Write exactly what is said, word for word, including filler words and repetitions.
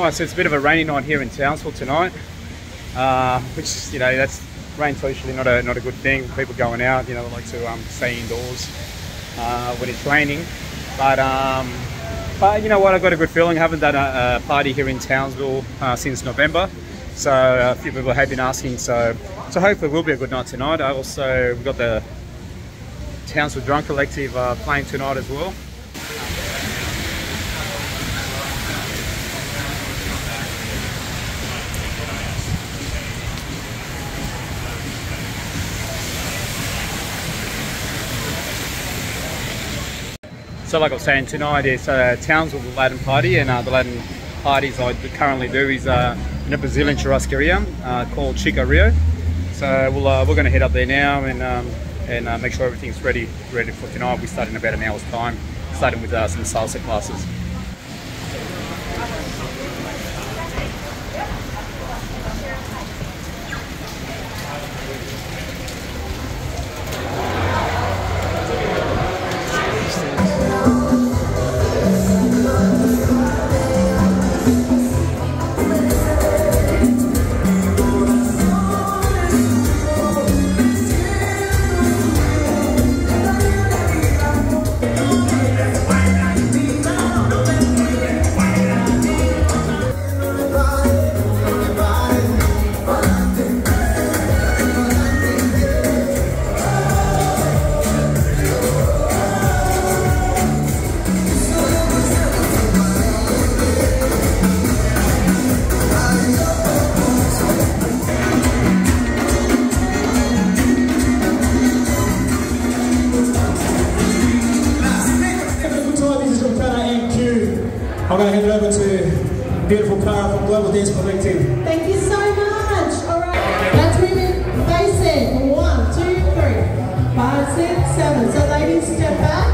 night. So it's a bit of a rainy night here in Townsville tonight, uh, which, you know, that's rain's usually not a not a good thing. People going out, you know, they like to um, stay indoors uh, when it's raining. But um, but you know what? I've got a good feeling. I haven't done a, a party here in Townsville uh, since November, so a few people have been asking. So so hopefully it will be a good night tonight. I also we've got the Townsville Drum Collective uh, playing tonight as well. So like I was saying, tonight is uh, Townsville Latin party, and uh, the Latin parties I currently do is uh, in a Brazilian churrascaria uh, called Chica Rio. So we'll, uh, we're going to head up there now and um, and uh, make sure everything's ready ready for tonight. We start in about an hour's time, starting with uh, some salsa classes. I'm going to hand it over to beautiful Cara from Global Dance Collective. Thank you so much. All right, that's moving basic. One, two, three, five, six, seven. So ladies, step back.